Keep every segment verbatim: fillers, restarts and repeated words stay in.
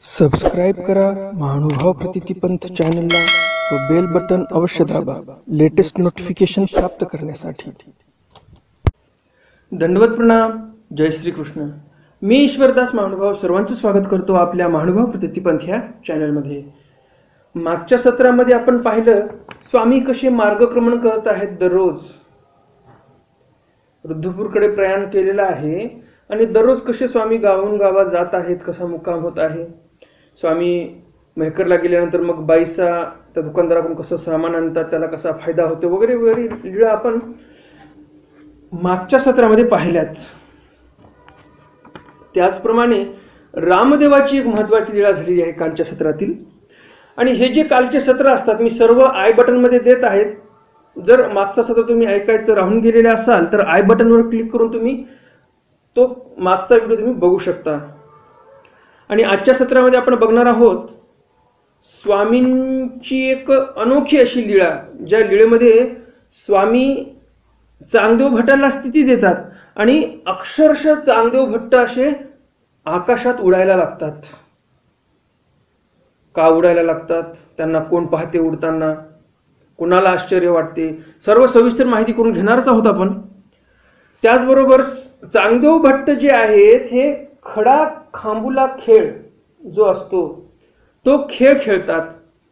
Subscribe करा महानुभाव प्रतितिपंथ चॅनलला व बेल बटन अवश्य दाबा लेटेस्ट नोटिफिकेशन प्राप्त करण्यासाठी। दंडवत प्रणाम। जय श्री कृष्ण। मी ईश्वरदास महानुभाव सर्वांचे स्वागत करतो आपल्या महानुभाव प्रतितिपंथ या चॅनलमध्ये। मागच्या सत्रामध्ये आपण पाहिलं स्वामी कसे मार्गक्रमण करत आहेत। दररोज रुद्धपूरकडे प्रयाण केलेलं आहे आणि दररोज कसे स्वामी गावून गावात जात आहेत, कसा मुक्काम होत आहे। स्वामी मेहकरला गेल्यानंतर मग बाईसा त्या दुकानदाराकडून कसं सामान आणतात, त्याला कसा फायदा होतो वगैरे वगैरे लीळा आपण मागच्या सत्रामध्ये पाहिल्यात। त्याचप्रमाणे रामदेवाची एक महत्त्वाची लीळा झालेली आहे कालच्या सत्रातील। आणि हे जे कालचे सत्र असतात मी सर्व आय बटन मध्ये देत आहेत। जर मागचा सत्र तुम्ही ऐकायचं राहून गेलेले असाल तर आय बटनवर क्लिक करून तुम्ही तो मागचा व्हिडिओ तुम्ही बघू शकता। आणि आजच्या सत्रामध्ये आपण बघणार आहोत स्वामींची एक अनोखी अशी लीळा, ज्या लीळेमध्ये स्वामी चांगदेव भट्टाला स्थिती देतात आणि अक्षरशः चांगदेव भट्ट असे आकाशात उडायला लागतात। का उडायला लागतात, त्यांना कोण पाहते उडताना, कोणाला आश्चर्य वाटते, सर्व सविस्तर माहिती करून घेणारच आहोत आपण। त्याचबरोबर चांगदेव भट्ट जे आहेत हे खडा खांबुला खेळ जो असतो तो खेळ खेळतात।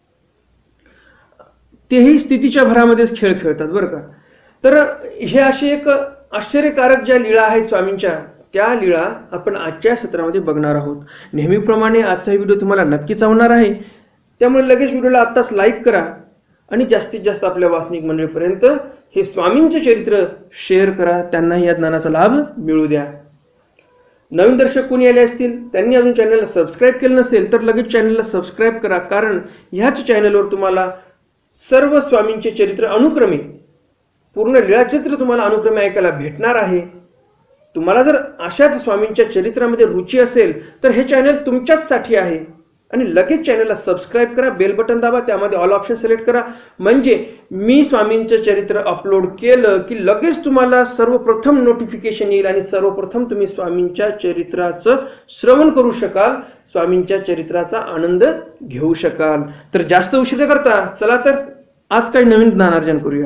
तेही स्थितीच्या भरामध्येच खेळ खेळतात बरं का। तर हे असे एक आश्चर्यकारक ज्या लीळा आहेत स्वामींच्या, त्या लीळा आपण आजच्या सत्रामध्ये बघणार आहोत। नेहमीप्रमाणे आजचा व्हिडिओ तुम्हाला नक्कीच आवडणार आहे, त्यामुळे लगेच व्हिडिओला आत्ताच लाईक करा आणि जास्तीत जास्त आपल्या वासनिक मंडळीपर्यंत हे स्वामींचे चरित्र शेअर करा, त्यांनाही या ज्ञानाचा लाभ मिळू द्या। नवीन दर्शक कोणी आले असतील त्यांनी अजून चॅनलला सबस्क्राईब केलं नसेल तर लगेच चॅनलला सबस्क्राईब करा, कारण ह्याच चॅनलवर तुम्हाला सर्व स्वामींचे चरित्र अनुक्रमे पूर्ण लीळाचरित्र तुम्हाला अनुक्रमे ऐकायला भेटणार आहे। तुम्हाला जर अशाच स्वामींच्या चरित्रामध्ये रुची असेल तर हे चॅनल तुमच्याचसाठी आहे। आणि लगेच चॅनलला सबस्क्राईब करा, बेल बटन दाबा, त्यामध्ये ऑल ऑप्शन सिलेक्ट करा, म्हणजे मी स्वामींचं चरित्र अपलोड केलं की लगेच तुम्हाला सर्वप्रथम नोटिफिकेशन येईल आणि सर्वप्रथम तुम्ही स्वामींच्या चरित्राचं श्रवण करू शकाल, स्वामींच्या चरित्राचा आनंद घेऊ शकाल। तर जास्त उशीर करता चला तर आज काही नवीन ज्ञानार्जन करूया।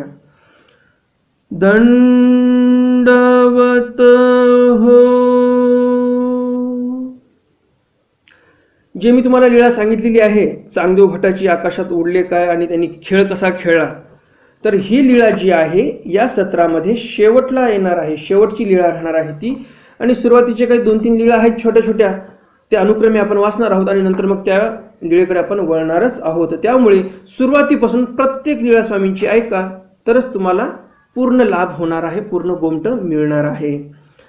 दंडवत हो। जे मी तुम्हाला लीळा सांगितलेली आहे चांगदेव भट्टाची आकाशात उडले काय आणि त्यांनी खेळ कसा खेळला, तर ही लीळा जी आहे या सत्रामध्ये शेवटला येणार आहे, शेवटची लीळा राहणार आहे ती। आणि सुरुवातीचे काही दोन तीन लीळा आहेत छोट्या छोट्या, त्या अनुक्रमे आपण वाचणार आहोत आणि नंतर मग त्या लीळेकडे आपण वळणारच आहोत। त्यामुळे सुरुवातीपासून प्रत्येक लीळा स्वामींची ऐका, तरच तुम्हाला पूर्ण लाभ होणार आहे, पूर्ण गोमट मिळणार आहे।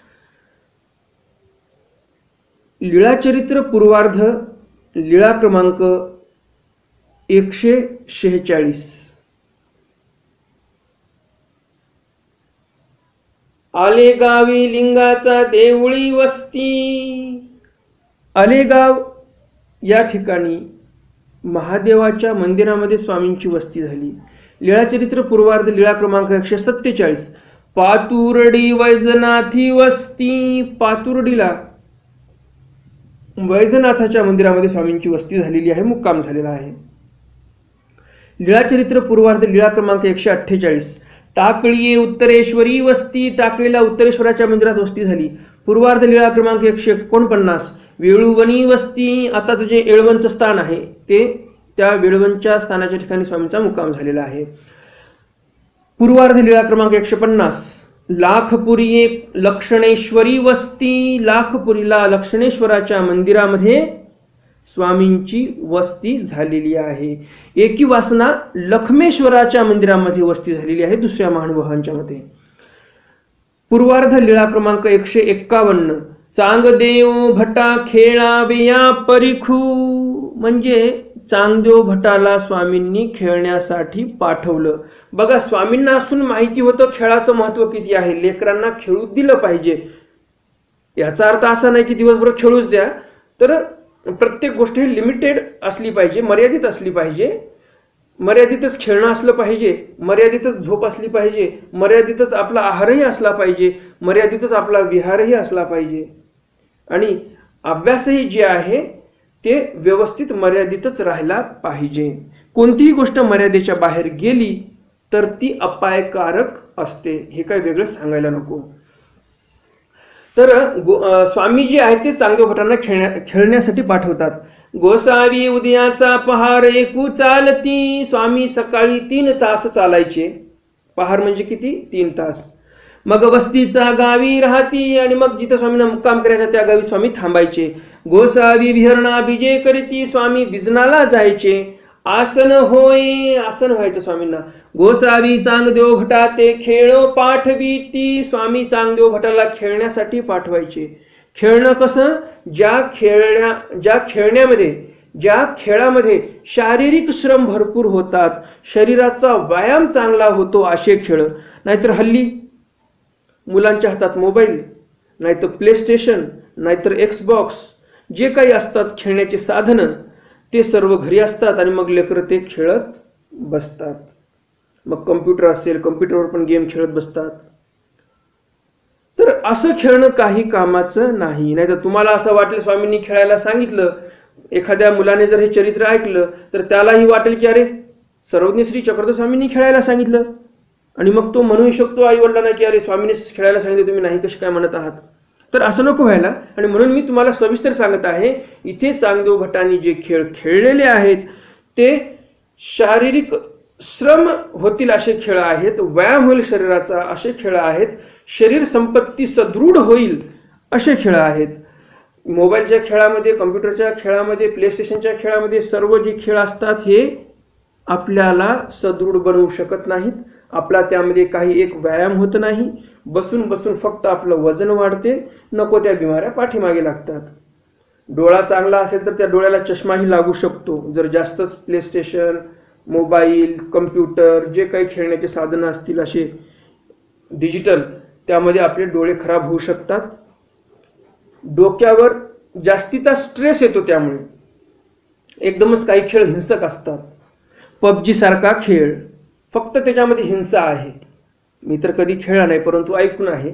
लीळाचरित्र पूर्वार्ध लीळा क्रमांक एकशे शेहेचाळीस। आलेगावी लिंगाचा देवळी वस्ती। आलेगाव या ठिकाणी महादेवाच्या मंदिरामध्ये स्वामींची वस्ती झाली। लीळाचरित्र पूर्वार्ध लीळा क्रमांक एकशे सत्तेचाळीस। पातुर्डी वैजनाथी वस्ती। पातुर्डीला वैजनाथाच्या मंदिरामध्ये स्वामींची वस्ती झालेली आहे, मुक्काम झालेला आहे। लीळाचरित्र पूर्वार्ध लीळा क्रमांक एकशे अठ्ठेचाळीस। टाकळी उत्तरेश्वरी वस्ती। टाकळीला उत्तरेश्वराच्या मंदिरात वस्ती झाली। पूर्वार्ध लीळा क्रमांक एकशे एकोणपन्नास। वेळुवणी वस्ती। आताच जे येळवणचं स्थान आहे ते त्या वेळवणच्या स्थानाच्या ठिकाणी स्वामींचा मुक्काम झालेला आहे। पूर्वार्ध लीळा क्रमांक एकशे पन्नास। लाखपुरी एक लक्षणेश्वरी वस्ती। लाखपुरीला लक्षणेश्वराच्या मंदिरामध्ये स्वामींची वस्ती झालेली आहे। एकी वासना लखमेश्वराच्या मंदिरामध्ये वस्ती झालेली आहे दुसऱ्या महानुभावांच्या मध्ये। पूर्वार्ध लीळा क्रमांक एकशे एक्कावन्न। चांगदेव भटा खेळाविया परिखू, म्हणजे चांगदेव भटाला स्वामींनी खेळण्यासाठी पाठवलं। बघा, स्वामींना असून माहिती होतं खेळाचं महत्त्व किती आहे, लेकरांना खेळू दिलं पाहिजे। याचा अर्थ असा नाही की दिवसभर खेळूच द्या, तर प्रत्येक गोष्ट ही लिमिटेड असली पाहिजे, मर्यादित असली पाहिजे। मर्यादितच खेळणं असलं पाहिजे, मर्यादितच झोप असली पाहिजे, मर्यादितच आपला आहारही असला पाहिजे, मर्यादितच आपला विहारही असला पाहिजे। आणि अभ्यासही जे आहे ते व्यवस्थित मर्यादितच राहायला पाहिजे. कोणतीही गोष्ट मर्यादेच्या बाहेर गेली तर ती अपायकारक असते, हे काय वेगळं सांगायला नको. तर स्वामी जे आहेत ते चांगदेव भटांना खेळण्या खेळण्यासाठी पाठवतात. गोसावी उदयाचा पहार एकू चालती. स्वामी सकाळी तीन तास चालायचे. पहार म्हणजे किती? तीन तास. मग वस्तीचा गावी राहती आणि मग जिथं स्वामींना मुक्काम करायचा त्या गावी स्वामी थांबायचे. गोसावी विहरणा विजय करीती. स्वामी विजनाला जायचे. आसन होय, आसन व्हायचं स्वामींना. गोसावी चांगदेव भटा ते खेळ पाठविती. स्वामी चांगदेव भटाला खेळण्यासाठी पाठवायचे. खेळणं कसं? ज्या खेळण्या ज्या खेळण्यामध्ये ज्या खेळामध्ये शारीरिक श्रम भरपूर होतात, शरीराचा व्यायाम चांगला होतो असे खेळ. नाहीतर हल्ली मुलांच्या हातात मोबाईल, नाहीतर प्ले स्टेशन, नाहीतर एक्सबॉक्स, जे काही असतात खेळण्याची साधनं ते सर्व घरी असतात आणि मग लेकरं ते खेळत बसतात. मग कम्प्युटर असेल, कम्प्युटरवर पण गेम खेळत बसतात. तर असं खेळणं काही कामाचं नाही. नाहीतर तुम्हाला असं वाटेल स्वामींनी खेळायला सांगितलं, एखाद्या मुलाने जर हे चरित्र ऐकलं तर त्यालाही वाटेल की अरे सर्वज्ञ श्री चक्रधर स्वामींनी खेळायला सांगितलं, आणि मग तो म्हणू शकतो आई वडिलांना की अरे स्वामींनी खेळायला सांगितलं, तुम्ही नाही कसे काय म्हणत आहात. तर असं नको व्हायला. आणि म्हणून मी तुम्हाला सविस्तर सांगत आहे, इथे चांगदेव भटांनी जे खेळ खेळलेले आहेत ते शारीरिक श्रम होतील असे खेळ आहेत, व्यायाम होईल शरीराचा असे खेळ आहेत, शरीर संपत्ती सदृढ होईल असे खेळ आहेत. मोबाईलच्या खेळामध्ये, कम्प्युटरच्या खेळामध्ये, प्ले स्टेशनच्या खेळामध्ये सर्व जे खेळ असतात हे आपल्याला सदृढ बनवू शकत नाहीत. आपला त्यामध्ये काही एक व्यायाम होत नाही. बसून बसून फक्त आपलं वजन वाढते, नको त्या बिमाऱ्या पाठीमागे लागतात. डोळा चांगला असेल तर त्या डोळ्याला चष्माही लागू शकतो जर जास्तच प्ले स्टेशन, मोबाईल, कम्प्युटर जे काही खेळण्याचे साधनं असतील असे डिजिटल, त्यामध्ये आपले डोळे खराब होऊ शकतात. डोक्यावर जास्तीचा स्ट्रेस येतो, त्यामुळे एकदमच काही खेळ हिंसक असतात. पबजी सारखा खेळ फक्त त्याच्यामध्ये हिंसा आहे. मी तर कधी खेळला नाही परंतु ऐकून आहे,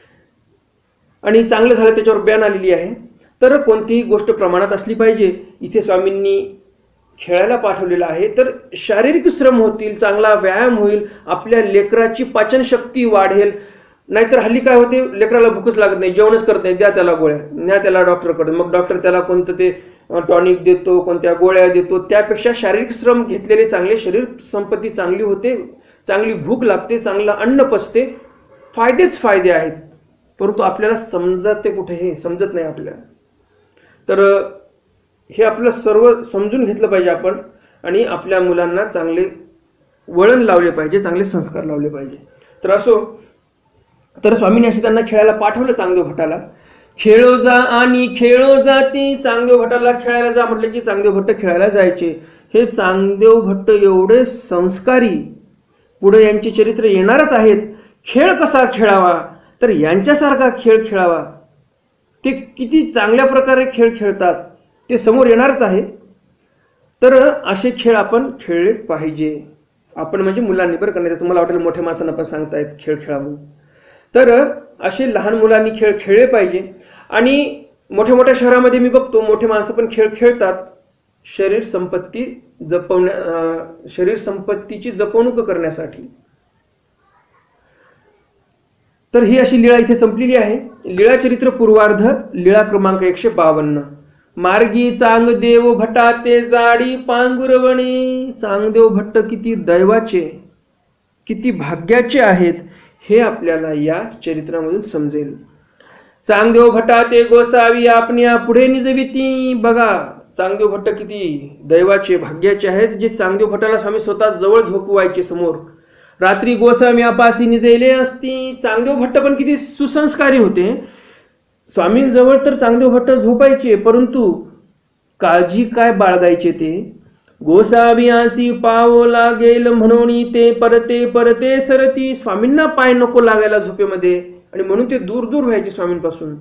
आणि चांगलं झालं त्याच्यावर बॅन आलेली आहे. तर कोणतीही गोष्ट प्रमाणात असली पाहिजे. इथे स्वामींनी खेळायला पाठवलेलं आहे तर शारीरिक श्रम होतील, चांगला व्यायाम होईल, आपल्या लेकराची पाचनशक्ती वाढेल. नाहीतर हल्ली काय होते, लेकराला भूकच लागत नाही, जेवणच करत नाही, द्या त्याला गोळ्या, न्या त्याला डॉक्टरकडे. मग डॉक्टर त्याला कोणतं ते टॉनिक देतो, कोणत्या गोळ्या देतो. त्यापेक्षा शारीरिक श्रम घेतलेले चांगले. शरीर संपत्ती चांगली होते, चांगली भूक लागते, चांगलं अन्न पचते, फायदेच फायदे आहेत. परंतु आपल्याला समजते कुठे, हे समजत नाही आपल्याला. तर हे आपलं सर्व समजून घेतलं पाहिजे आपण, आणि आपल्या मुलांना चांगले वळण लावले पाहिजे, चांगले संस्कार लावले पाहिजे. तर असो, तर स्वामींनी असे त्यांना खेळायला पाठवलं चांगदेव भटाला. खेळो जा आणि खेळो जाती. चांगदेव भटाला खेळायला जा म्हटलं की चांगदेव भट्ट खेळायला जायचे. हे चांगदेव भट्ट एवढे संस्कारी, पुढे यांचे चरित्र येणारच आहेत. खेळ कसा खेळावा, तर यांच्यासारखा खेळ खेळावा. ते किती चांगल्या प्रकारे खेळ खेळतात ते समोर येणारच आहे. तर असे खेळ आपण खेळले पाहिजे. आपण म्हणजे मुलांनी, बरं का, नाही तुम्हाला वाटेल मोठ्या माणसांना पण सांगतायत खेळ खेळा म्हणून. तर असे लहान मुलांनी खेळ खेळले पाहिजे. आणि मोठ्या मोठ्या शहरामध्ये मी बघतो मोठे माणसं पण खेळ खेळतात शरीर संपत्ती जपवण्या शरीर संपत्तीची जपवणूक करण्यासाठी. तर ही अशी लीळा इथे संपलेली आहे. लीळा चरित्र पूर्वार्ध, लीळा क्रमांक एकशे बावन्न. मार्गी चांगदेव भटा ते जाडी पांगुरवणे. चांगदेव भट्ट किती दैवाचे, किती भाग्याचे आहेत हे आपल्याला या चरित्रामधून समजेल. चांगदेव भटा ते गोसावी आपल्या पुढे निजविती. बघा चांगदेव भट्ट किती दैवाचे, भाग्याचे आहेत, जे चांगदेव भट्टाला स्वामी स्वतः जवळ झोपवायचे समोर. रात्री गोसावी आपासी निजले असती. चांगदेव भट्ट पण किती सुसंस्कारी होते. स्वामींजवळ तर चांगदेव भट्ट झोपायचे, परंतु काळजी काय बाळगायचे ते. गोसावी आसी पाव लागेल म्हणून ते परते परते सरती. स्वामींना पाय नको लागायला झोपेमध्ये, आणि म्हणून ते दूर दूर व्हायचे स्वामींपासून.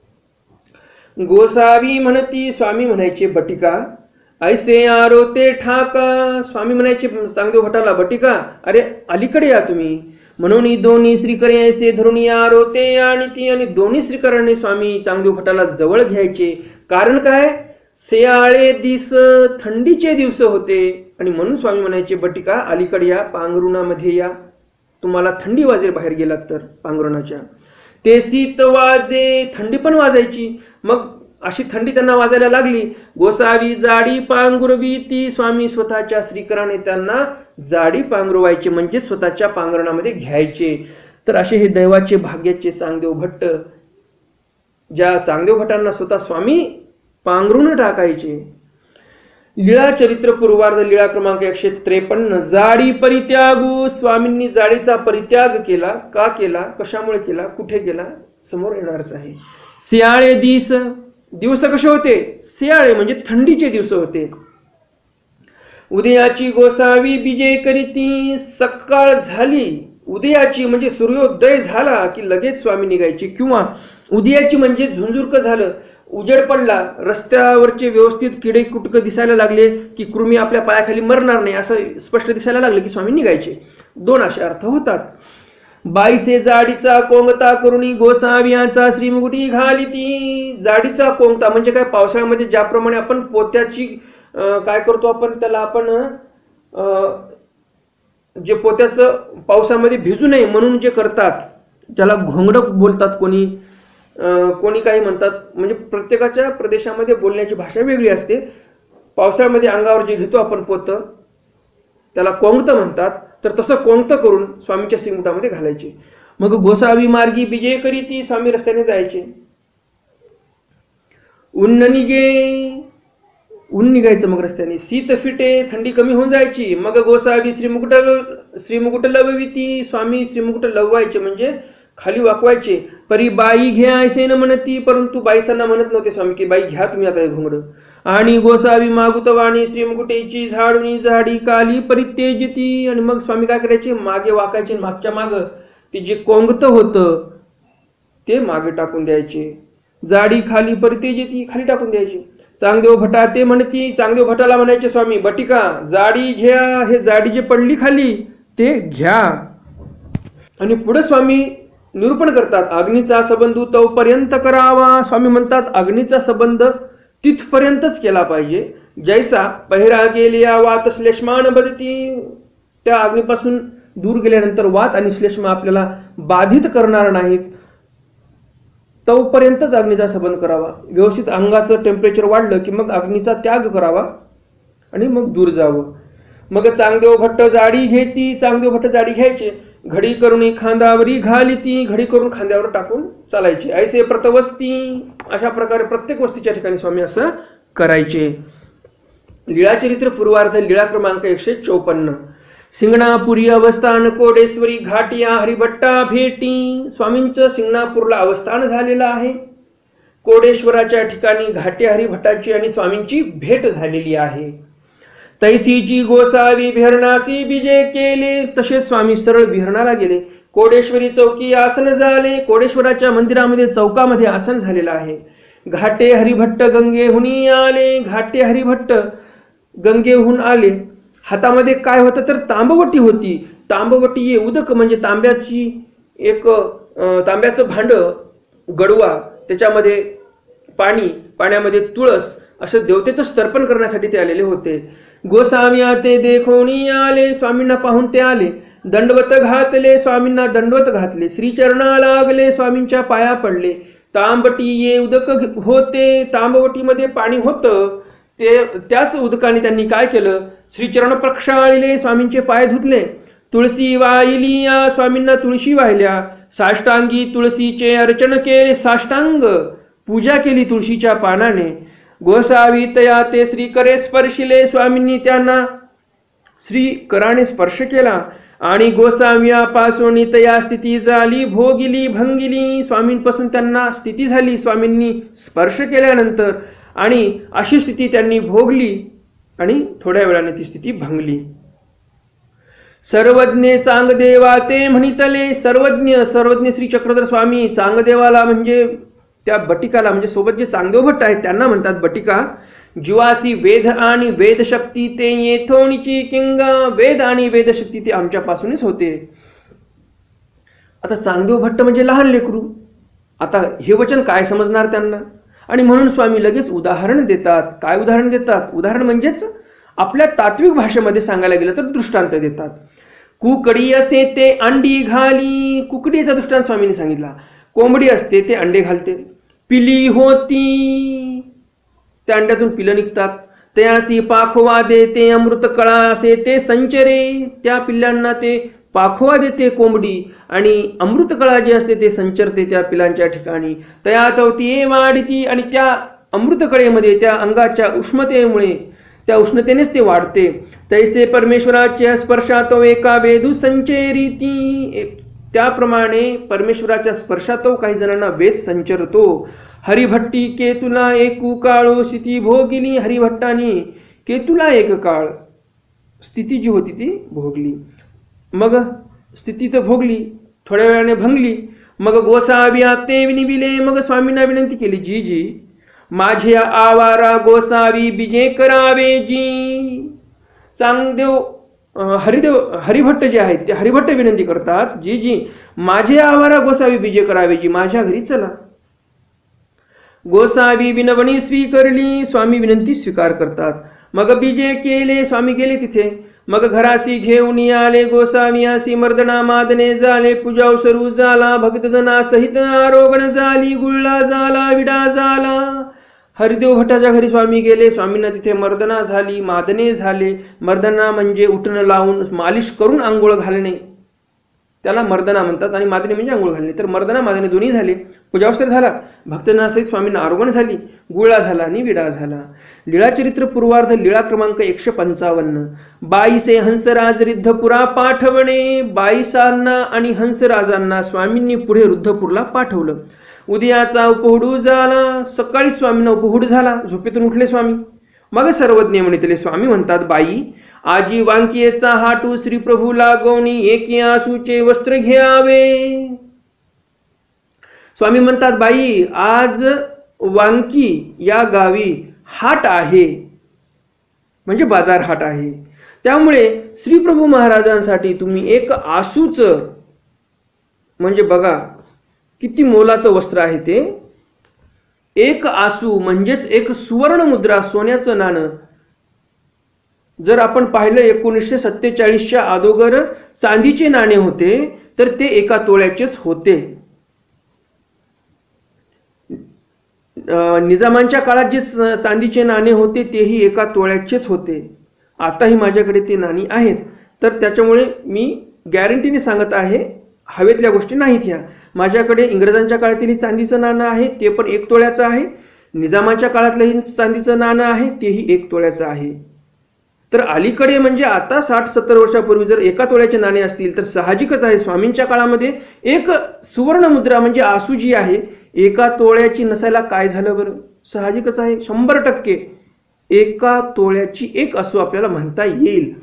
गोसावी म्हणती, स्वामी म्हणायचे बटिका. ऐसे आरो ते ठाका. स्वामी म्हणायचे चांगदेव भटाला, बटिका अरे अलीकडे या तुम्ही. म्हणून दोन्ही श्रीकरे ऐसे धरून आरो ते आणि ती. आणि दोन्ही श्रीकरांनी स्वामी चांगदेव भटाला जवळ घ्यायचे. कारण काय, सेयाळे दिस थंडीचे दिवस होते आणि म्हणून स्वामी म्हणायचे बटिका अलीकडे या, पांघरुणामध्ये या, तुम्हाला थंडी वाजेल बाहेर गेलात तर पांघरुणाच्या. ते शीत वाजे, थंडी पण वाजायची. मग अशी थंडी त्यांना वाजायला लागली. गोसावी जाडी पांघरुवी ती, स्वामी स्वतःच्या श्रीकराने त्यांना जाडी पांघरुवायचे म्हणजे स्वतःच्या पांघरुणामध्ये घ्यायचे. तर असे हे दैवाचे भाग्याचे चांगदेव भट्ट, ज्या चांगदेव भट्टांना स्वतः स्वामी पांघरून टाकायचे. लीळा चरित्र पूर्वार्ध लीळा क्रमांक एकशे त्रेपन्न. जाडी परित्यागू, स्वामींनी जाडीचा परित्याग केला. का केला, कशामुळे केला, कुठे केला, समोर येणारच आहे. सियाळे दिस, दिवस कसे होते, सियाळे म्हणजे थंडीचे दिवस होते. उदयाची गोसावी बिजे करीती, सकाळ झाली, उदयाची म्हणजे सूर्योदय झाला की लगेच स्वामी निघायचे. किंवा उदयाची म्हणजे झुंझुरक झालं, उजेड पडला, रस्त्यावरचे व्यवस्थित किडे कुटक दिसायला लागले की कृमी आपल्या पायाखाली मरणार नाही असं स्पष्ट दिसायला लागले की स्वामी निघायचे. दोन असे अर्थ होतात. बाईसे जाडीचा कोंगता करुणी गोसावियांचा श्रीमुकुटी घालिती. जाडीचा कोंगता म्हणजे काय, पावसाळ्यामध्ये ज्याप्रमाणे आपण पोत्याची काय करतो आपण त्याला आपण जे पोत्याचं पावसामध्ये भिजू नये म्हणून जे करतात त्याला घोंगडं बोलतात, कोणी कोणी काही म्हणतात. म्हणजे प्रत्येकाच्या प्रदेशामध्ये बोलण्याची भाषा वेगळी असते. पावसाळ्यामध्ये अंगावर जे घेतो आपण पोतं त्याला कोंगतं म्हणतात. तर तसं कोंगतं करून स्वामीच्या श्रीमुकुटामध्ये घालायचे. मग गोसावी मार्गी बिजे करीती, स्वामी रस्त्याने जायचे. उन्न निघे, ऊन निघायचं मग रस्त्याने. शीत फिटे, थंडी कमी होऊन जायची. मग गोसावी श्रीमुकुट श्रीमुकुट लवविती, स्वामी श्रीमुकुट लववायचे म्हणजे खाली वाकवायचे. परी बाई घ्या ऐसे न म्हणती, परंतु बाईसांना म्हणत नव्हते स्वामी की बाई घ्या तुम्ही आता हे घोंगड. आणि गोसावी मागुतवाणी श्रीमुकुटेची झाडुनी झाडी काली परित्यजती. आणि मग स्वामी काय करायचे, मागे वाकायचे, मागच्या माग ते जे कोंगत होतं ते मागे टाकून द्यायचे. जाडी खाली परित्यजती, खाली टाकून द्यायचे. चांगदेव भटा ते म्हणती, चांगदेव भटाला म्हणायचे स्वामी बटिका जाडी घ्या, हे जाडी जे पडली खाली ते घ्या. आणि पुढे स्वामी निरूपण करतात, अग्नीचा संबंध तोपर्यंत करावा. स्वामी म्हणतात अग्नीचा संबंध तिथपर्यंतच केला पाहिजे. जैसा पहिरा गेल्या वात श्लेष्मान बदती, त्या अग्नीपासून दूर गेल्यानंतर वात आणि श्लेष्म आपल्याला बाधित करणार नाहीत तोपर्यंतच अग्नीचा संबंध करावा. व्यवस्थित अंगाचं टेम्परेचर वाढलं की मग अग्नीचा त्याग करावा आणि मग दूर जावं. मग चांगदेव भट्ट जाडी घेती, चांगदेव भट्ट जाडी घ्यायचे. घडी करून खांद्यावरी घालिती, घडी करून खांद्यावर टाकून चालायचे. ऐसे प्रतवस्ती, अशा प्रकारे प्रत्येक वस्तीच्या ठिकाणी स्वामी असं करायचे. लीळा चरित्र पूर्वार्ध लीळा क्रमांक एकशे चौपन्न. सिंगणापुरी अवस्थान कोडेश्वरी घाटिया हरिभट्टा भेटी. स्वामींचं सिंगणापूरला अवस्थान झालेलं आहे. कोडेश्वराच्या ठिकाणी घाटे हरिभट्टाची आणि स्वामींची भेट झालेली आहे. तैसीची गोसावी भिरणासी बिजे केले, तसे स्वामी सरळ भिरणाला गेले. कोडेश्वरी चौकी आसन झाले, कोडेश्वराच्या मंदिरामध्ये चौकामध्ये आसन झालेलं आहे. घाटे हरिभट्ट गंगेहुनी आले, घाटे हरिभट्ट गंगेहून आले. हातामध्ये काय होतं तर तांबवटी होती. तांबवटी हे उदक म्हणजे तांब्याची एक तांब्याचं भांड, गडवा, त्याच्यामध्ये पाणी, पाण्यामध्ये तुळस, असं देवतेचं स्तर्पण करण्यासाठी ते आलेले होते. गोसाव्या ते देखोणी आले, स्वामींना पाहून ते आले. दंडवत घातले, स्वामींना दंडवत घातले. श्रीचरणा लागले, स्वामींच्या पाया पडले. तांबटी ये उदक होते, तांबवटीमध्ये पाणी होतं. ते त्याच उदकाने त्यांनी काय केलं, श्रीचरण प्रक्षाळले, स्वामींचे पाय धुतले. तुळशी वाहिली, स्वामींना तुळशी वाहिल्या. साष्टांगी तुळशीचे अर्चन केले, साष्टांग पूजा केली तुळशीच्या पानाने. गोसावी तया ते श्री करे स्पर्शिले, स्वामींनी त्यांना श्री कराने स्पर्श केला. आणि गोसाव्यापासून तया स्थिती झाली, भोगिली भंगिली, स्वामींपासून त्यांना स्थिती झाली स्वामींनी स्पर्श केल्यानंतर. आणि अशी स्थिती त्यांनी भोगली आणि थोड्या वेळाने ती स्थिती भंगली. सर्वज्ञ चांगदेवा ते म्हणितले, सर्वज्ञ सर्वज्ञ श्री चक्रधर स्वामी चांगदेवाला म्हणजे त्या बटिकाला, म्हणजे सोबत जे चांगदेव भट्ट आहेत त्यांना म्हणतात बटिका. जीवासी वेद आणि वेदशक्ती ते येथोणीची किंगा, वेद आणि वेदशक्ती ते आमच्यापासूनच होते. आता चांगदेव भट्ट म्हणजे लहान लेकरू. आता हे वचन काय समजणार त्यांना. आणि म्हणून स्वामी लगेच उदाहरण देतात. काय उदाहरण देतात? उदाहरण म्हणजेच आपल्या तात्विक भाषेमध्ये सांगायला गेलं तर दृष्टांत देतात. कुकडी असे ते अंडी घाली. कुकडीचा दृष्टांत स्वामींनी सांगितला. कोंबडी असते ते अंडे घालते. पिली होती, त्या अंड्यातून पिलं निघतात. तयासी पाखवा देते अमृत कळा असे ते संचरे. त्या पिल्लांना ते पाखवा देते कोंबडी आणि अमृत कळा जे असते ते संचरते त्या पिलांच्या ठिकाणी. तया तवती वाढती, आणि त्या अमृत कळेमध्ये त्या अंगाच्या उष्णतेमुळे त्या उष्णतेनेच ते वाढते. तैसे परमेश्वराच्या स्पर्शात एका वेदू संचेरीती. त्याप्रमाणे परमेश्वराच्या स्पर्शात काही जणांना वेद संचरतो. हरिभट्टी केतुला एकू काळो स्थिती भोगिली. हरिभट्टाने केतुला एक काळ स्थिती जी होती ती भोगली. मग स्थिती तर भोगली, थोड्या वेळाने भंगली. मग गोसावी आते विनिबिले. मग स्वामींना विनंती केली, जी जी माझे आवारा गोसावी बिजे करावे जी. चांगदेव हरिदेव हरिभट्ट जे आहेत ते हरिभट्ट विनंती करतात, जी जी माझे आवारा गोसावी बिजे करावे जी, माझ्या घरी चला. गोसावी विनवणी स्वीकारली. स्वामी विनंती स्वीकार करतात. मग बिजे केले. स्वामी गेले तिथे. मग घरासी घेऊन आले. गोसावी आसी मर्दना मादने झाले. पूजा सरू झाला. भक्तजना सहित आरोगण झाली. गुळला झाला, विडा झाला. हरिदेव भट्टाच्या घरी स्वामी गेले. स्वामींना तिथे मर्दना झाली, मादने झाले. मर्दना म्हणजे उठणं लावून मालिश करून आंघोळ घालणे, त्याला मर्दना म्हणतात. आणि मादने म्हणजे आंघोळ घालणे. तर मर्दना मादने दोन्ही झाले. पूजावसर झाला. भक्तना सहित स्वामींना आरोगण झाली. गुळा झाला आणि विडा झाला. लीळाचरित्र पूर्वार्ध लीळा क्रमांक एकशे पंचावन्न. बाईसे हंसराज रिद्धपुरा पाठवणे. बाईसांना आणि हंसराजांना स्वामींनी पुढे रुद्धपूरला पाठवलं. उदयाचा उपहुडू झाला. सकाळी स्वामींना उपहुड झाला. झोपेतून उठले स्वामी. मग सर्वज्ञ म्हणितले. स्वामी म्हणतात, बाई आजी वांकियेचा हाटू श्री प्रभू लागवणी एकी आसूचे वस्त्र घ्यावे. स्वामी म्हणतात, बाई आज वांकी या गावी हाट आहे, म्हणजे बाजार हाट आहे. त्यामुळे श्री प्रभू महाराजांसाठी तुम्ही एक आसूच, म्हणजे बघा किती मोलाचं वस्त्र आहे ते. एक आसू म्हणजेच एक सुवर्ण मुद्रा, सोन्याचं नाणं. जर आपण पाहिलं एकोणीसशे सत्तेचाळीसच्या अगोदर चांदीचे नाणे होते तर ते एका तोळ्याचेच होते. निजामांच्या काळात जे चांदीचे नाणे होते तेही एका तोळ्याचेच होते. आताही माझ्याकडे ते नाणी आहेत. तर त्याच्यामुळे मी गॅरंटीने सांगत आहे, हवेतल्या गोष्टी नाहीत ह्या. माझ्याकडे इंग्रजांच्या काळातील चांदीचं नाणं आहे, ते पण एक तोळ्याचं आहे. निजामाच्या काळातलंही चांदीचं नाणं आहे, तेही एक तोळ्याचं आहे. तर अलीकडे म्हणजे आता साठ सत्तर वर्षापूर्वी जर एका तोळ्याचे नाणे असतील तर साहजिकच आहे स्वामींच्या काळामध्ये एक सुवर्ण मुद्रा म्हणजे आसू जी आहे एका तोळ्याची नसायला काय झालं बरं? साहजिकच आहे, शंभर टक्के एका तोळ्याची एक आसू आपल्याला म्हणता येईल.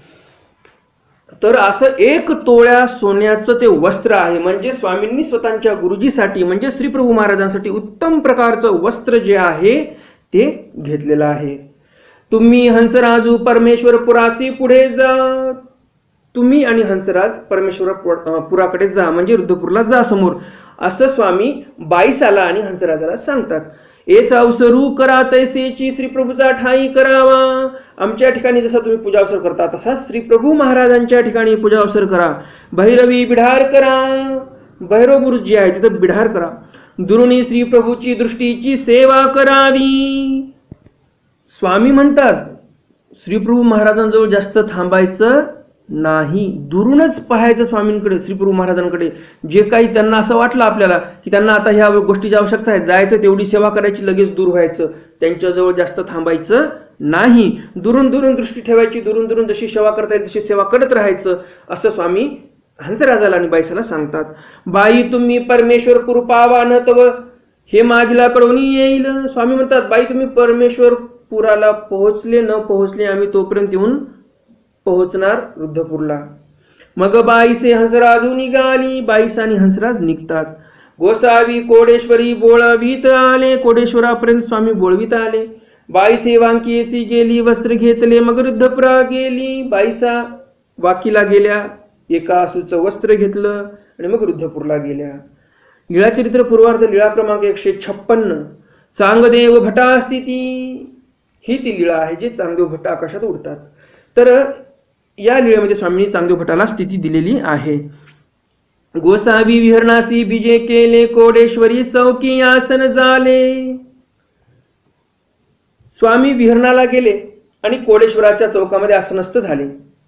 तर असं एक तोळ्या सोन्याचं ते वस्त्र आहे. म्हणजे स्वामींनी स्वतःच्या गुरुजीसाठी म्हणजे श्री प्रभू महाराजांसाठी उत्तम प्रकारचं वस्त्र जे आहे ते घेतलेलं आहे. तुम्ही हंसराजू परमेश्वर पुरासी पुढे जा. तुम्ही आणि हंसराज परमेश्वर पुराकडे जा म्हणजे रुद्धपूरला जा समोर, असं स्वामी बाईसाला आणि हंसराजाला सांगतात. एच अवसरू करा तैसेची श्री प्रभूचा ठाई करावा. आमच्या ठिकाणी जसा तुम्ही पूजा अवसर करता तसा श्री प्रभू महाराजांच्या ठिकाणी पूजा अवसर करा. भैरवी बिढार करा. भैरव बुरुज जे आहे तिथं बिढार करा. दुरुणी श्री प्रभूची दृष्टीची सेवा करावी. स्वामी म्हणतात श्रीप्रभू महाराजांजवळ जास्त थांबायचं नाही, दुरूनच पाहायचं स्वामींकडे, श्रीप्रभू महाराजांकडे. जे काही त्यांना असं वाटलं आपल्याला की त्यांना आता ह्या गोष्टीची आवश्यकता आहे, जायचं तेवढी सेवा करायची, लगेच दूर व्हायचं, त्यांच्याजवळ जास्त थांबायचं नाही. दुरून दुरून दृष्टी ठेवायची, दुरून दुरून जशी सेवा करता येईल तशी सेवा करत राहायचं, असं स्वामी हंसराजाला आणि बाईसाला सांगतात. बाई तुम्ही परमेश्वर कृपावा न तव हे मागीला कडून येईल. स्वामी म्हणतात बाई तुम्ही परमेश्वर पुराला पोहोचले न पोहोचले आम्ही तोपर्यंत येऊन पोहोचणार रुद्धपूरला. मग बाईसे हंसराजू निघाली. बाईस आणि हंसराज निघतात. गोसावी कोडेश्वरी बोळवीत आले. कोडेश्वरापर्यंत स्वामी बोळवीत आले. बाईसे वांकीसी गेली, वस्त्र घेतले, मग रुद्धपुरा गेली. बाईसा वाकीला गेल्या, एका आसूचं वस्त्र घेतलं आणि मग रुद्धपूरला गेल्या. लीळाचरित्र पूर्वार्ध लीळा क्रमांक एकशे छप्पन्न. चांगदेव भटा स्थिती, ही ती लीळा आहे जे चांगदेव भट्ट आकाशात उडतात. तर या लीळेमध्ये स्वामींनी चांगदेव भट्टाला स्थिती दिलेली आहे. गोसावी विहरणासी बीजे केले, कोडेश्वरी चौकी आसन झाले. स्वामी विहरणाला गेले आणि कोडेश्वराच्या चौकामध्ये आसनस्थ झाले.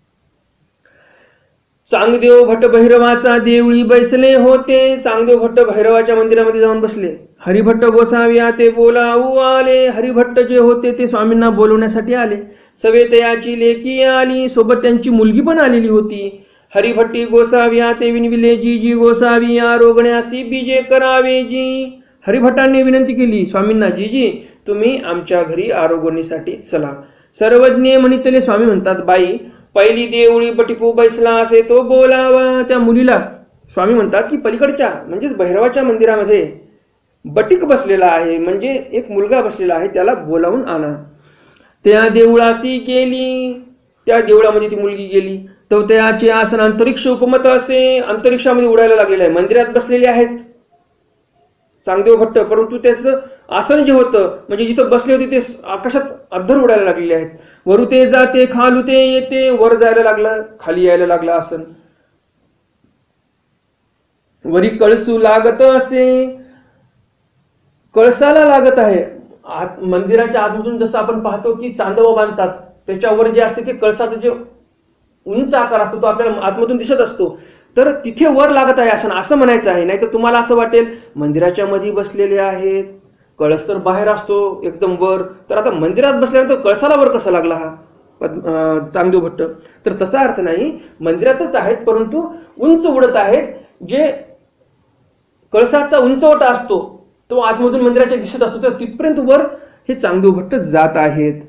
चांगदेव भट्ट भैरवाचा देवळी बैसले होते. चांगदेव भट्ट भैरवाच्या मंदिरामध्ये जाऊन बसले. हरिभट्ट गोसाव्या ते बोलावू आले. हरिभट्ट जे होते ते स्वामींना बोलवण्यासाठी आले. सवेतयाची लेकी आली, सोबत त्यांची मुलगी पण आलेली होती. हरिभट्टी गोसाव्या ते विनविले, जी जी गोसावी आरोगण्यासी बीजे करावे जी. हरिभट्टांनी विनंती केली स्वामींना, जी जी तुम्ही आमच्या घरी आरोगणीसाठी चला. सर्वज्ञ म्हणितले स्वामी म्हणतात, बाई पहिली देवळी बटिकू बैसला असे तो बोलावा. त्या मुलीला स्वामी म्हणतात की पलीकडच्या म्हणजेच भैरवाच्या मंदिरामध्ये बटिक बसलेला आहे, म्हणजे एक मुलगा बसलेला आहे, त्याला बोलावून आणा. त्या देवळासी गेली. त्या देवळामध्ये ती मुलगी गेली. तो त्याचे आसन अंतरिक्ष उपमत असे, अंतरिक्षामध्ये उडायला लागलेलं आहे. मंदिरात बसलेले आहेत चांगदेव भट्ट, परंतु त्याचं आसन जे होतं म्हणजे जिथं बसले होते ते आकाशात अद्धर उडायला लागलेले आहेत. वरू ते जाते खालू ते येते, वर जायला लागलं खाली यायला लागलं आसन. वरी कळसू लागत असे, कळसाला लागत आहे. आत मंदिराच्या आतमधून जसं आपण पाहतो की चांदव बांधतात, त्याच्यावर जे असते ते कळसाचं जे उंच आकार असतो तो आपल्याला आतमधून दिसत असतो. तर तिथे वर लागत आहे असं असं म्हणायचं आहे. नाही तर तुम्हाला असं वाटेल मंदिराच्या मध्ये बसलेले आहेत, कळस तर बाहेर असतो एकदम वर, तर आता मंदिरात बसल्यानंतर कळसाला वर कसा लागला हा चांगदेव भट्ट. तर तसा अर्थ नाही, मंदिरातच आहेत परंतु उंच उडत आहेत. जे कळसाचा उंचवटा असतो तो आतमधून मंदिराच्या दिसत असतो, तर तिथपर्यंत वर हे चांगदेव भट्ट जात आहेत.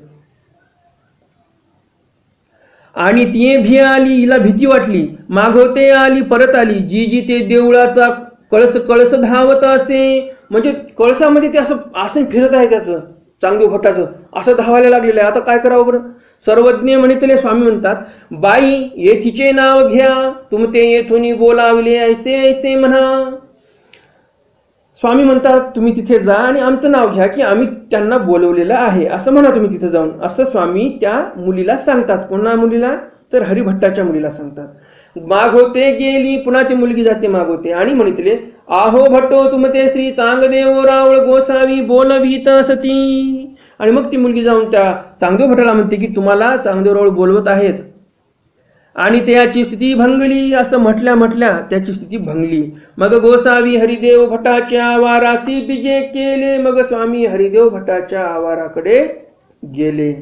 आणि ती भी आली, हिला भीती वाटली. मागवते आली परत आली. जी जी ते देवळाचा कळस कळस धावत असे, म्हणजे कळसामध्ये ते असं आसन फिरत आहे त्याचं चांगदेव भट्टाचं, असं धावायला लागलेलं आहे. आता काय करावं बरं. सर्वज्ञ म्हणितले स्वामी म्हणतात, बाई येथीचे नाव घ्या, तुमते येथून बोलावले ऐसे ऐसे म्हणा. स्वामी म्हणतात तुम्ही तिथे जा आणि आमचं नाव घ्या की आम्ही त्यांना बोलवलेलं आहे असं म्हणा तुम्ही तिथे जाऊन, असं स्वामी त्या मुलीला सांगतात. पुन्हा मुलीला तर हरिभट्टाच्या मुलीला सांगतात. मागवते गेली, पुन्हा ती मुलगी जाते मागवते आणि म्हणितले, आहो भट्टो तुमते श्री चांगदेव रावळ गोसावी बोलवीत असती. आणि मग ती मुलगी जाऊन त्या चांगदेव भट्टाला म्हणते की तुम्हाला चांगदेव रावळ बोलवत आहेत. आणि त्याची स्थिती भंगली, असं म्हटल्या म्हटल्या त्याची स्थिती भंगली. मग गोसावी हरिदेव भट्टाच्या आवारासी बीजे केले. मग स्वामी हरिदेव भट्टाच्या आवाराकडे गेले.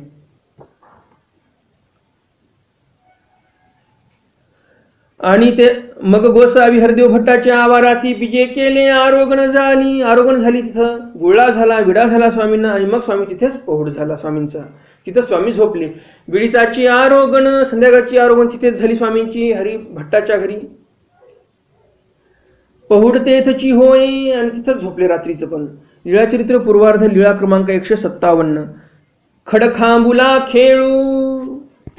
आणि ते मग गोसावी हरिदेव भट्टाच्या आवारासी बीजे केले. आरोगण झाली, आरोगण झाली, तिथं गुळा झाला, विडा झाला स्वामींना. आणि मग स्वामी तिथेच पहुड झाला स्वामींचा. तिथं स्वामी झोपले. बिडीचाची आरोगण, संध्याकाळची आरोगण तिथेच झाली स्वामींची हरी भट्टाच्या घरी. पहुड तेथची होय आणि तिथं झोपले रात्रीचं पण. लीळाचरित्र पूर्वार्ध लीळा क्रमांक एकशे सत्तावन्न. खडखांबुला खेळू.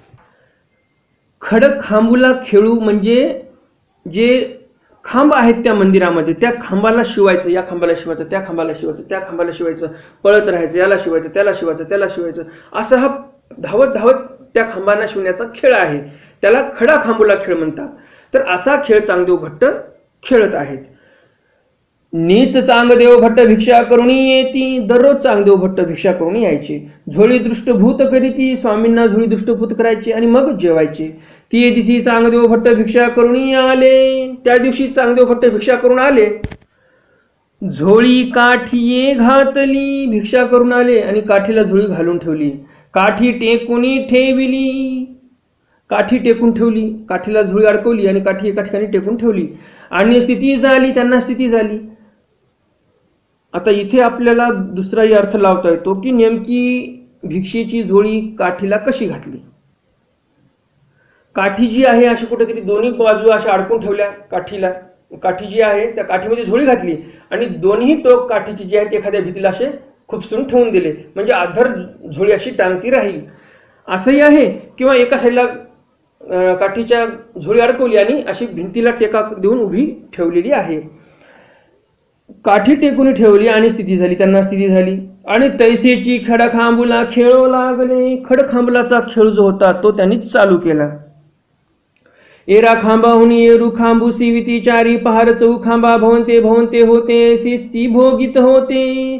खडखांबुला खेळू म्हणजे जे खांब आहेत त्या मंदिरामध्ये त्या खांबाला शिवायचं, या खांबाला शिवायचं, त्या खांबाला शिवायचं, त्या खांबाला शिवायचं, पळत राहायचं, याला शिवायचं, त्याला शिवायचं, त्याला शिवायचं, असं हा धावत धावत त्या खांबांना शिवण्याचा खेळ आहे. त्याला खडा खांबुला खेळ म्हणतात. तर असा खेळ चांगदेव भट्ट खेळत आहेत. नीच चांगदेव भट्ट भिक्षा करुणी येती. दररोज चांगदेव भट्ट भिक्षा करून यायचे. झोळी दृष्टभूत करीती, स्वामींना झोळी दृष्टभूत करायचे आणि मग जेवायचे. ती दिवशी चांगदेव भट्ट भिक्षा करुणी आले. त्या दिवशी चांगदेव भट्ट भिक्षा करून आले. झोळी काठीये घातली, भिक्षा करून आले आणि काठीला झोळी घालून ठेवली. काठी टेकुनी ठेविली, काठी टेकून ठेवली, काठीला झोळी अडकवली आणि काठी एका ठिकाणी टेकून ठेवली. आणि स्थिती झाली, त्यांना स्थिती झाली. आता इथे आपल्याला दुसराही अर्थ लावता येतो की नेमकी भिक्षेची झोळी काठीला कशी घातली. काठी जी आहे अशी कुठेतरी दोन्ही बाजू अशा अडकून ठेवल्या काठीला. काठी जी आहे त्या काठीमध्ये झोळी घातली आणि दोन्ही टोक काठीची जी आहेत एखाद्या भीतीला असे खुपसून ठेवून दिले, म्हणजे अधर झोळी अशी टांगती राहील असंही आहे. किंवा एका साईडला काठीच्या झोळी अडकवली आणि अशी भिंतीला टेका देऊन उभी ठेवलेली आहे. काठी टेकून ठेवली आणि स्थिती झाली, त्यांना स्थिती झाली. आणि तैसेची खडखांबुला खेळो लागले. खडखांबुलाचा खेळ जो होता तो त्यांनी चालू केला. एरा खांबाहून येरू खांबू सिविती चारी पहार चौ खांबा भवंते भवंते होते सिस्ती भोगित होते.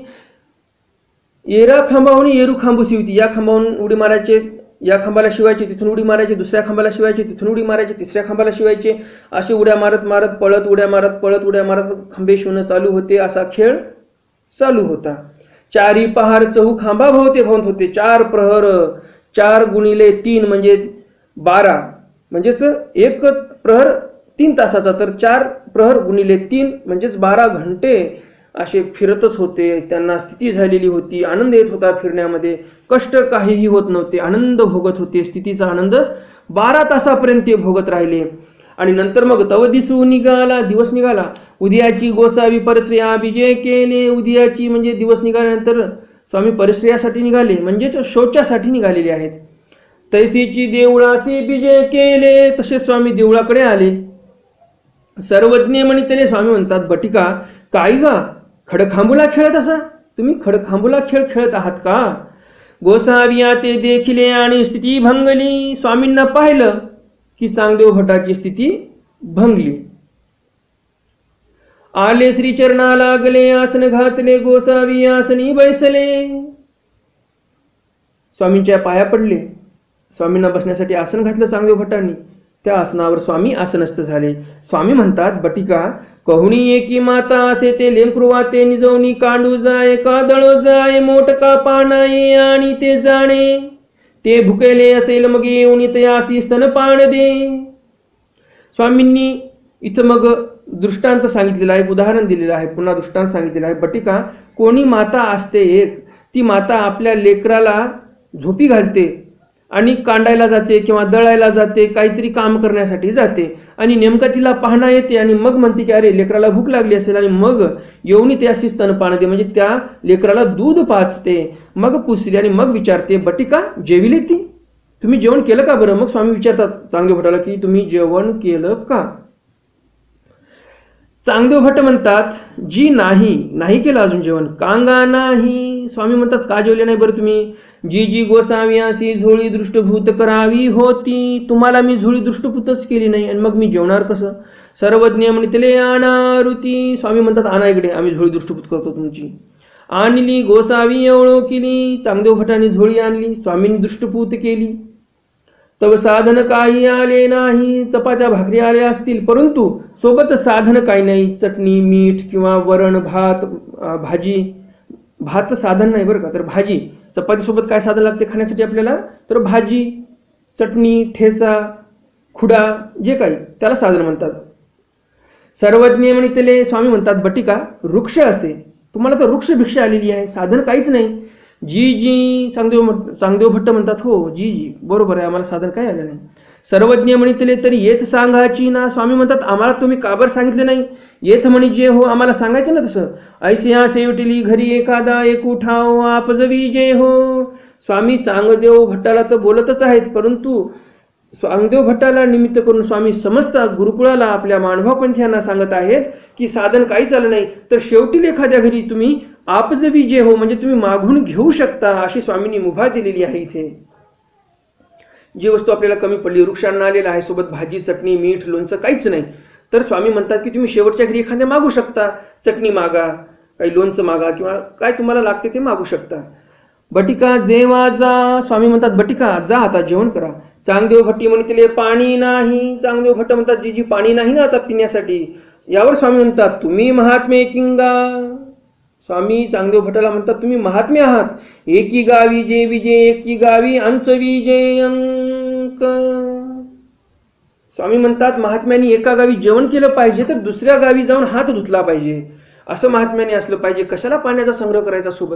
एरा खांबाहून येरू खांबू सिविती, या खांबाहून उडी मारायचे, या खांबाला शिवायचे, तिथून उडी मारायचे, दुसऱ्या खांबाला शिवायचे, तिथून उडी मारायचे, तिसऱ्या खांबाला शिवायचे, असे उड्या मारत मारत पळत उड्या मारत पळत उड्या मारत खांबे शिवणं चालू होते. असा खेळ चालू होता. चारी पहार चहू खांबा भवते भवंत होते. चार प्रहर, चार गुणिले तीन म्हणजे बारा, म्हणजेच एक प्रहर तीन तासाचा, तर चार प्रहर गुणिले तीन म्हणजेच बारा घंटे असे फिरतच होते. त्यांना स्थिती झालेली होती. आनंद येत होता फिरण्यामध्ये, कष्ट काहीही होत नव्हते, आनंद भोगत होते. स्थितीचा आनंद बारा तासापर्यंत ते भोगत राहिले. आणि नंतर मग तव दिसू निघाला, दिवस निघाला. उद्याची गोसावी परश्रया विजय केले. उद्याची म्हणजे दिवस निघाल्यानंतर स्वामी परश्रयासाठी निघाले, म्हणजेच शौचासाठी निघालेले आहेत. तैसीची देवळासी विजय केले, तसे स्वामी देवळाकडे आले. सर्वज्ञ म्हणितले. स्वामी म्हणतात, बटिका काय गा खडखांबुला खेळत असा, तुम्ही खडखांबुला खेळ खेळत आहात का? गोसाविया ते देखिले आणि स्थिती भंगली. स्वामींना पाहिलं की चांगदेव भटाची स्थिती भंगली. आले श्री चरणा लागले, आसन घातले, गोसावी आसनी बैसले. स्वामींच्या पाया पडले. स्वामींना बसण्यासाठी आसन घातलं चांगदेव भटांनी. त्या आसनावर स्वामी आसनस्थ झाले. स्वामी म्हणतात, बटिका कहूनी एकी माता असे ते लेकरू वाते निजवणी कांडू जाय कादळ जाय मोटका पानाये आणि ते जाणे ते भुकेले असेल मग येऊन तयासी स्तनपान दे. स्वामींनी इथं मग दृष्टांत सांगितलेला आहे, उदाहरण दिलेलं आहे, पुन्हा दृष्टांत सांगितलेला आहे. बटिका कोणी माता असते एक, ती माता आपल्या लेकराला झोपी घालते आणि कांडायला जाते किंवा दळायला जाते, काहीतरी काम करण्यासाठी जाते आणि नेमकं तिला पाहणा येते आणि मग म्हणते की अरे लेकराला भूक लागली असेल आणि मग येऊन ते अशी स्तनपान दे, म्हणजे त्या लेकराला दूध पाजते, मग पुसली आणि मग विचारते, बटिका जेविले ती, तुम्ही जेवण केलं का बरं? मग स्वामी विचारतात चांगदेव भटाला की तुम्ही जेवण केलं का? चांगदेव भट म्हणतात, जी नाही नाही केलं अजून जेवण. कांगा नाही. स्वामी म्हणतात, का जेवले नाही बरं तुम्ही? जी जी गोसावी अशी झोळी दृष्टभूत करावी होती, तुम्हाला मी झोळी दृष्टभूतच केली नाही आणि मग मी जेवणार कसं? सर्वज्ञ म्हणितले अनारुती. स्वामी म्हणतात, आणा इकडे, आम्ही झोळी दृष्टभूत करतो तुमची. आणली गोसावी एवढो केली. चांगदेव भटाने झोळी आणली, स्वामींनी दृष्टभूत केली. तव साधन काही आले नाही. चपात्या भाकरी आल्या असतील, परंतु सोबत साधन काही नाही. चटणी मीठ किंवा वरण भात भाजी. भात साधन नाही बरं का, तर भाजी. चपाती सोबत काय साधन लागते खाण्यासाठी आपल्याला? तर भाजी, चटणी, ठेचा, खुडा, जे काही त्याला साधन म्हणतात. सर्वज्ञ म्हणितले. स्वामी म्हणतात, बटिका वृक्ष असे, तुम्हाला तर वृक्ष भिक्षा आलेली आहे, साधन काहीच नाही. जी जी चांगदेव चांगदेव भट्ट म्हणतात, हो जी जी बरोबर आहे, आम्हाला साधन काय आलं नाही. सर्वज्ञ म्हणितले तरी येत सांगायची ना. स्वामी म्हणतात, आम्हाला तुम्ही काबर सांगितले नाही? येत म्हणी जे हो, आम्हाला सांगायचं ना तसं. ऐसिया सेवटिली घरी एखादा एक उठाव आपजवी जे हो. स्वामी चांगदेव भट्टाला तर बोलतच आहेत, परंतु चांगदेव भट्टाला निमित्त करून स्वामी समस्त गुरुकुळाला आपल्या मानभाव पंथीयांना सांगत आहेत की साधन काहीच आलं नाही, तर शेवटी एखाद्या घरी तुम्ही आपजवी जे हो, म्हणजे तुम्ही मागून घेऊ शकता, अशी स्वामींनी मुभा दिलेली आहे. इथे जी वस्तू आपल्याला कमी पडली, वृक्षांना आलेला आहे, सोबत भाजी चटणी मीठ लोणचं काहीच नाही, तर स्वामी म्हणतात की तुम्ही शेवटच्या घरी एखाद्या मागू शकता. चटणी मागा, काही लोणचं मागा, किंवा काय तुम्हाला लागते ते मागू शकता. बटिका जेवा जा. स्वामी म्हणतात, बटिका जा आता जेवण करा. चांगदेव भट्टी म्हणितले पाणी नाही. चांगदेव भट्ट म्हणतात, जी जी पाणी नाही ना आता पिण्यासाठी. यावर स्वामी म्हणतात, तुम्ही महात्मे किंगा. स्वामी चांगदेव भट्टाला म्हणतात, तुम्ही महात्मे आहात. एकी गावी जे विजय एकी गावी अंच विजय अंक. स्वामी म्हणतात, महात्म्यांनी एका गावी जेवण केलं पाहिजे तर दुसऱ्या गावी जाऊन हात धुतला पाहिजे, असं महात्म्याने असलं पाहिजे. कशाला पाण्याचा संग्रह करायचा सोबत?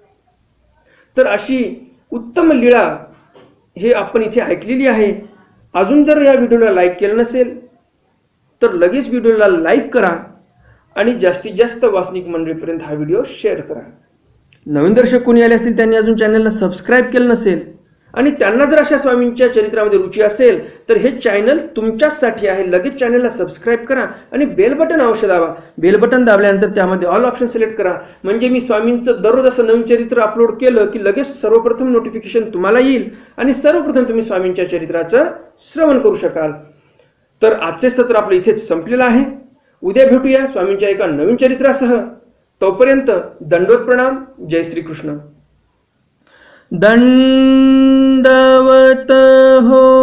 तर अशी उत्तम लीळा हे आपण इथे ऐकलेली आहे. अजून जर या व्हिडिओला लाईक केलं नसेल तर लगेच व्हिडिओला लाईक करा आणि जास्तीत जास्त वासनिक मंडळीपर्यंत हा व्हिडिओ शेअर करा. नवीन दर्शक कोणी आले असतील त्यांनी अजून चॅनलला सबस्क्राईब केलं नसेल आणि त्यांना जर अशा स्वामींच्या चरित्रामध्ये रुची असेल तर हे चॅनल तुमच्याचसाठी आहे. लगेच चॅनलला सबस्क्राईब करा आणि बेल बटन अवश्य दाबा. बेल बटन दाबल्यानंतर त्यामध्ये ऑल ऑप्शन सिलेक्ट करा, म्हणजे मी स्वामींचं दररोज असं नवीन चरित्र अपलोड केलं की लगेच सर्वप्रथम नोटिफिकेशन तुम्हाला येईल आणि सर्वप्रथम तुम्ही स्वामींच्या चरित्राचं श्रवण करू शकाल. तर आजचे सत्र आपलं इथेच संपलेलं आहे. उद्या भेटूया स्वामींच्या एका नवीन चरित्रासह. तोपर्यंत दंडवत प्रणाम. जय श्रीकृष्ण. दंडवत हो